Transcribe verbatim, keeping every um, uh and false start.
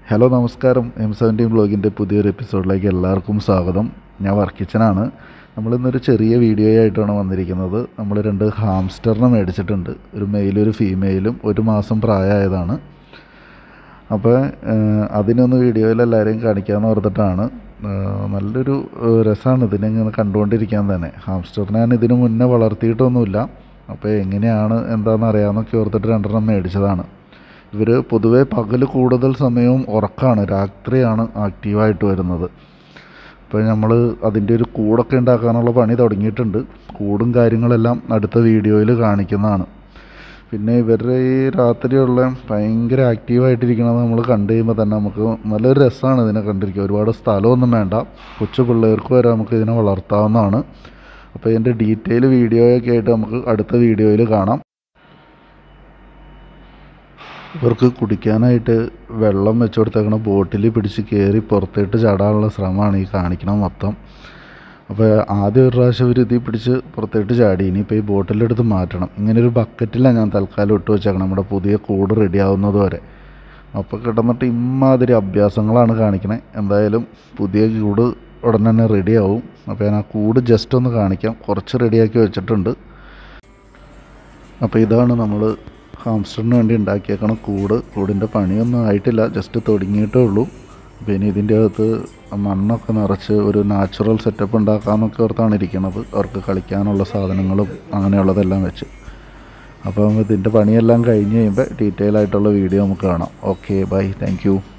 Hello നമസ്കാരം. M seventeen ബ്ലോഗിൻ്റെ പുതിയൊരു എപ്പിസോഡിലേക്ക് എല്ലാവർക്കും സ്വാഗതം. ഞാൻ വർക്കിച്ചനാണ്. നമ്മളിന്നൊരു ചെറിയ വീഡിയോ ആയിട്ടാണ് വന്നിരിക്കുന്നത്. നമ്മൾ രണ്ട് ഹാംസ്റ്ററിനെ മേടിച്ചിട്ടുണ്ട്. ഒരു മെയിലും ഒരു ഫീമെയിലും ഒരു മാസം പ്രായമായതാണ്. അപ്പോൾ അതിനൊന്ന് വീഡിയോയിൽ എല്ലാവരെയും കാണിക്കാമെന്ന് ഓർത്തിട്ടാണ്. നല്ലൊരു രസമാണ് ഇതിനെ ഇങ്ങനെ കണ്ടുകൊണ്ടിരിക്കാൻ തന്നെ. ഹാംസ്റ്ററിനെ ഞാൻ ഇതിനു മുന്നേ വളർത്തിയിട്ടൊന്നുമില്ല. അപ്പോൾ എങ്ങനെയാണ് എന്താണെന്ന് അറിയാമെന്നൊക്കെ ഓർത്തിട്ട് രണ്ടെണ്ണം മേടിച്ചതാണ്. ഇവർ പൊതുവേ പകൽ കൂടുതൽ സമയവും ഉറക്കമാണ്, രാത്രിയാണ് ആക്റ്റീവായിട്ട് വരുന്നത്. അപ്പോൾ നമ്മൾ അതിൻ്റെ ഒരു കൂടൊക്കെ ഉണ്ടാക്കാനുള്ള പണി തുടങ്ങിയിട്ടുണ്ട്. കൂടും കാര്യങ്ങളെല്ലാം അടുത്ത വീഡിയോയിൽ കാണിക്കുന്നതാണ്. പിന്നെ ഇവരുടെ ഈ രാത്രിയുള്ള ഭയങ്കര ആക്റ്റീവായിട്ടിരിക്കണത് നമ്മൾ കണ്ടു കഴിയുമ്പോൾ തന്നെ നമുക്ക് നല്ലൊരു രസമാണ് ഇതിനെ കണ്ടിരിക്കുക. ഒരുപാട് സ്ഥലമൊന്നും വേണ്ട, കൊച്ചു പിള്ളേർക്ക് വരെ നമുക്ക് ഇതിനെ വളർത്താവുന്നതാണ്. അപ്പോൾ ഇതിൻ്റെ ഡീറ്റെയിൽ വീഡിയോയൊക്കെ ആയിട്ട് നമുക്ക് അടുത്ത വീഡിയോയിൽ കാണാം. ഇവർക്ക് കുടിക്കാനായിട്ട് വെള്ളം വെച്ച് കൊടുത്തേക്കണ ബോട്ടിൽ പിടിച്ച് കയറി പുറത്തേട്ട് ചാടാനുള്ള ശ്രമമാണ് ഈ കാണിക്കണം മൊത്തം. അപ്പോൾ ആദ്യം ഒരു പ്രാവശ്യം ഇവർ ഇതിൽ പിടിച്ച് പുറത്തേട്ട് ചാടി. ഇനിയിപ്പോൾ ഈ ബോട്ടിലെടുത്ത് മാറ്റണം. ഇങ്ങനൊരു ബക്കറ്റിലാണ് ഞാൻ തൽക്കാലം ഇട്ട് വെച്ചേക്കണം, നമ്മുടെ പുതിയ കൂട് റെഡി ആവുന്നത് വരെ. അപ്പോൾ കിടന്നിട്ട് ഇമ്മാതിരി അഭ്യാസങ്ങളാണ് കാണിക്കണേ. എന്തായാലും പുതിയ കൂട് ഉടനെ തന്നെ റെഡിയാവും. അപ്പോൾ ഞാൻ ആ കൂട് ജസ്റ്റ് ഒന്ന് കാണിക്കാം. കുറച്ച് റെഡിയാക്കി വെച്ചിട്ടുണ്ട്. അപ്പോൾ ഇതാണ് നമ്മൾ ഹാംസ്റ്ററിന് വേണ്ടി ഉണ്ടാക്കിയേക്കണ കൂട്. കൂടിൻ്റെ പണിയൊന്നും ആയിട്ടില്ല, ജസ്റ്റ് തുടങ്ങിയിട്ടേ ഉള്ളൂ. പിന്നെ ഇതിൻ്റെ അകത്ത് മണ്ണൊക്കെ നിറച്ച് ഒരു നാച്ചുറൽ സെറ്റപ്പ് ഉണ്ടാക്കാമെന്നൊക്കെ ഓർത്താണ് ഇരിക്കുന്നത്. അവർക്ക് കളിക്കാനുള്ള സാധനങ്ങളും അങ്ങനെയുള്ളതെല്ലാം വെച്ച്. അപ്പം ഇതിൻ്റെ പണിയെല്ലാം കഴിഞ്ഞ് കഴിയുമ്പോൾ ഡീറ്റെയിൽ ആയിട്ടുള്ള വീഡിയോ നമുക്ക് കാണാം. Okay, bye, thank U.